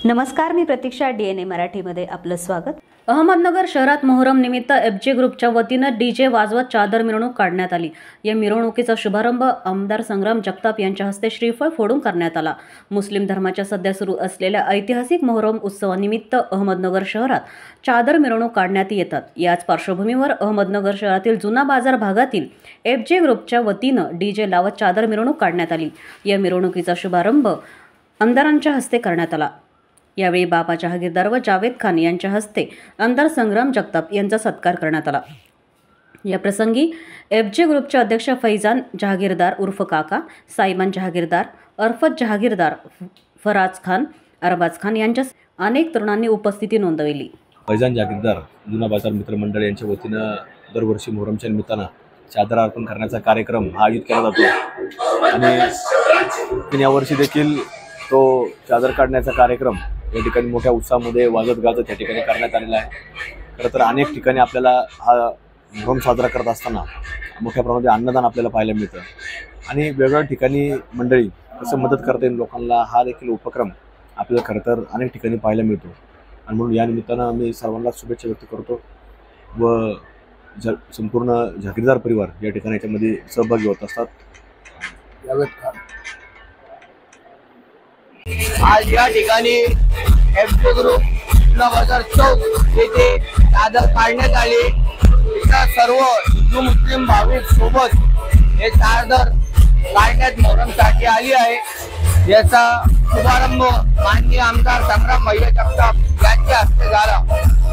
नमस्कार, मी प्रतीक्षा. DNA मराठीमध्ये आपलं स्वागत. अहमदनगर शहरात मोहरम निमित्त FJ ग्रुपच्या वतीनं DJ वाजवत चादर मिरवणूक काढण्यात आली. या मिरवणुकीचा शुभारंभ आमदार संग्राम जगताप यांच्या हस्ते श्रीफळ फोडून करण्यात आला. मुस्लिम धर्माच्या सध्या सुरू असलेल्या ऐतिहासिक मोहरम उत्सवानिमित्त अहमदनगर शहरात चादर मिरवणूक काढण्यात येतात. याच पार्श्वभूमीवर अहमदनगर शहरातील जुना बाजार भागातील FJ ग्रुपच्या वतीनं DJ लावत चादर मिरवणूक काढण्यात आली. या मिरवणुकीचा शुभारंभ आमदारांच्या हस्ते करण्यात आला. यावेळी बाबा जहागीरदार व जावेद खान यांच्या हस्ते आमदार संग्राम जगताप यांचा सत्कार करण्यात आला. या प्रसंगी FJ ग्रुपचे अध्यक्ष फैजान जहागीरदार उर्फ काका, साईमान जहागीरदार, अरफत जहागीरदार, फराज खान, अरबाज खान यांच्या अनेक तरुणांनी उपस्थिती नोंदवली. फैजान जहागीरदार जुना बाजार मित्रमंडळ यांच्या वतीनं दरवर्षी मोहरमच्या निमित्तानं चादर अर्पण करण्याचा कार्यक्रम हा आयोजित केला जातो आणि यावर्षी देखील तो चादर काढण्याचा कार्यक्रम या ठिकाणी मोठ्या उत्साहामध्ये वाजत गाजत या ठिकाणी करण्यात आलेला आहे. खरं तर अनेक ठिकाणी आपल्याला हा मोहरम साजरा करत असताना मोठ्या प्रमाणात अन्नदान आपल्याला पाहायला मिळतं आणि वेगवेगळ्या ठिकाणी मंडळी कसं मदत करता येईल लोकांना, हा देखील उपक्रम आपल्याला खरं तर अनेक ठिकाणी पाहायला मिळतो. आणि म्हणून या निमित्तानं मी सर्वांना शुभेच्छा व्यक्त करतो व संपूर्ण जहागीरदार परिवार या ठिकाणी याच्यामध्ये सहभागी होत असतात. आज या ठिकाणी FJ ग्रुप जुना बाजार चौक येथे चादर काढण्यात आली. इथं सर्व हिंदू मुस्लिम भाविक सोबत हे चादर काढण्यात मोहरमसाठी आली आहे. याचा शुभारंभ माननीय आमदार संग्राम जगताप यांच्या हस्ते झाला.